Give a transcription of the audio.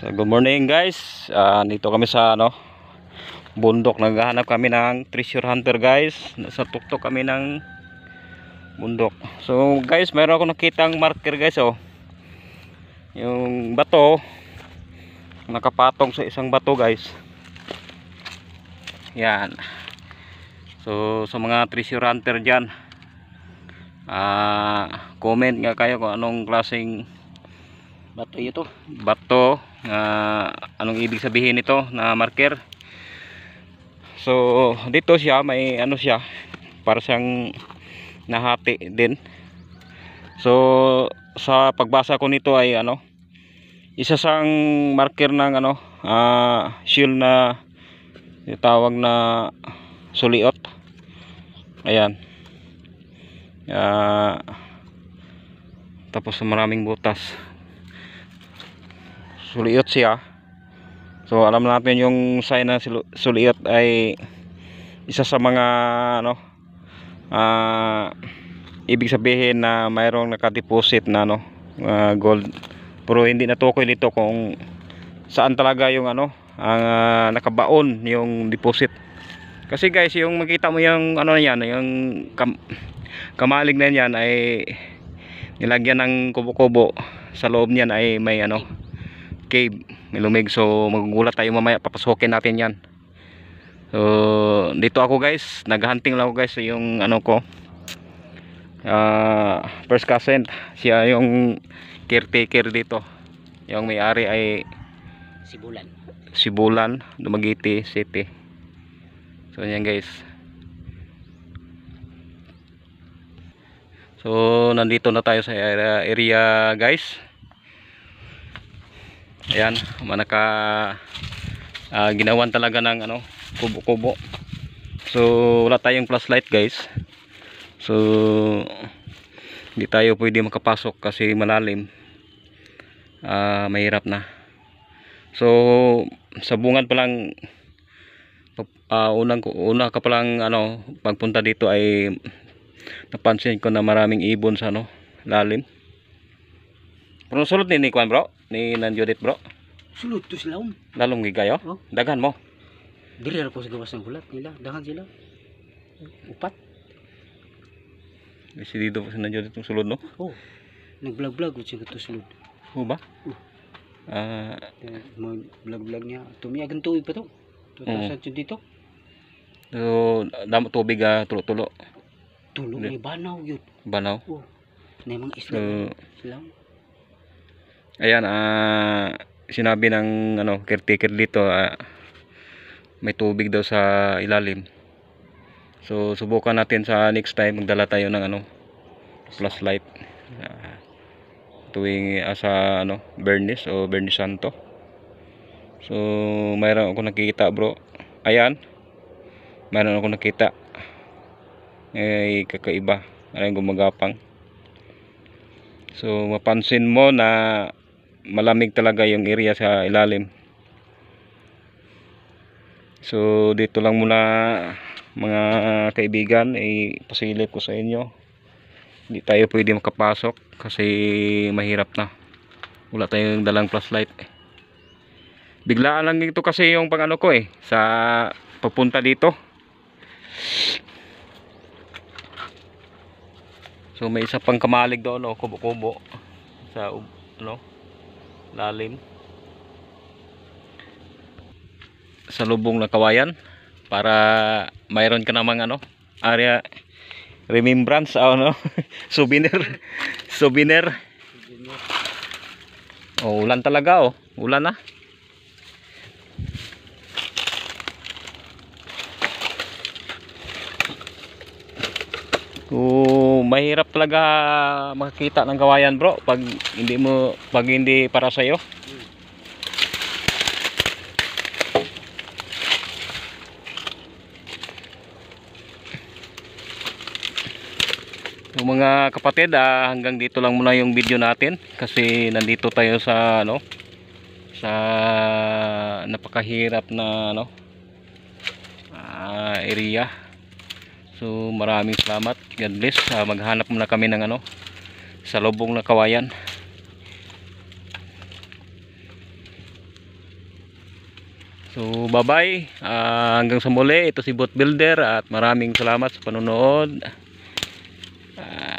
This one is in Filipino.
So, good morning guys. Dito kami sa bundok. Naghahanap kami ng treasure hunter guys. Nasa tuktok kami ng bundok. So guys, mayroon ako nakitang marker guys oh. Yung bato nakapatong sa isang bato guys. Yan. So sa mga treasure hunter diyan, comment nga kayo kung anong klaseng bato ito. Bato, anong ibig sabihin nito na marker. So dito siya may siya, para siyang nahati din. So sa pagbasa ko nito ay isa sang marker ng shield na tawag na suliot. Ayan. Tapos maraming butas. Suliot siya. So alam natin yung sign na suliot ay isa sa mga ibig sabihin na mayroong nakadeposit na gold. Pero hindi natukoy dito kung saan talaga yung ang nakabaon yung deposit. Kasi guys, yung makita mo yung yan, yung kamalig na yan ay nilagyan ng kubo-kubo. Sa loob niyan ay may cave, may lumig. So magugulat tayo mamaya, papasukin natin yan. So dito ako guys, naghunting lang ako guys. Yung ko, first cousin, siya yung caretaker dito. Yung may-ari ay Sibulan, Dumaguete City. So yan guys. So nandito na tayo sa area guys. Ayan, ginawan talaga ng kubo-kubo. So wala tayong flashlight guys. So hindi tayo pwede makapasok kasi malalim. Mahirap na. So sa bungad pa lang, una ka pa lang pagpunta dito ay napansin ko na maraming ibon sa lalim. Pero sulod ni Kwan bro, ni Nanjudit bro. Sulod to sila Lalong gigayo? Oh. Daghan mo? Dili ra ko sa gawas ng bulat nila, daghan sila. Upat. Kasi dito sa Nanjudit yung sulod no? Oh. Nag-vlog-vlog ko siya to sulod. Oo ba? Mo vlog-vlog niya. Tumiyagan tuig pa to. 2000 dito. So damo tubig tulo-tulo. Tulo ni banaw yun. Banaw. Oh. Na mga isla sila. Ayan, sinabi ng caretaker dito, may tubig daw sa ilalim. So subukan natin sa next time, magdala tayo ng flashlight tuwing sa Bernis o Bernis Santo. So mayroon ako nakikita bro. Ayan, mayroon ako nakita kakaiba, gumagapang. So mapansin mo na malamig talaga yung area sa ilalim. So dito lang muna mga kaibigan, pasilip ko sa inyo. Hindi tayo pwede makapasok kasi mahirap na. Wala tayong dalang flashlight. Biglaan lang ito kasi yung pang ko sa papunta dito. So may isa pang kamalig doon kubo-kubo sa lalim. Sa lubong na kawayan para mayroon ka namang area remembrance souvenir. Ulan talaga ulan na. Mahirap talaga makakita ng kawayan bro pag hindi para sa iyo. Yung mga kapatid, hanggang dito lang muna yung video natin kasi nandito tayo sa sa napakahirap na area. So maraming salamat, God bless. Maghanap muna kami ng sa lubong na kawayan. So bye bye, hanggang sa muli. Ito si Boat Builder at maraming salamat sa panonood.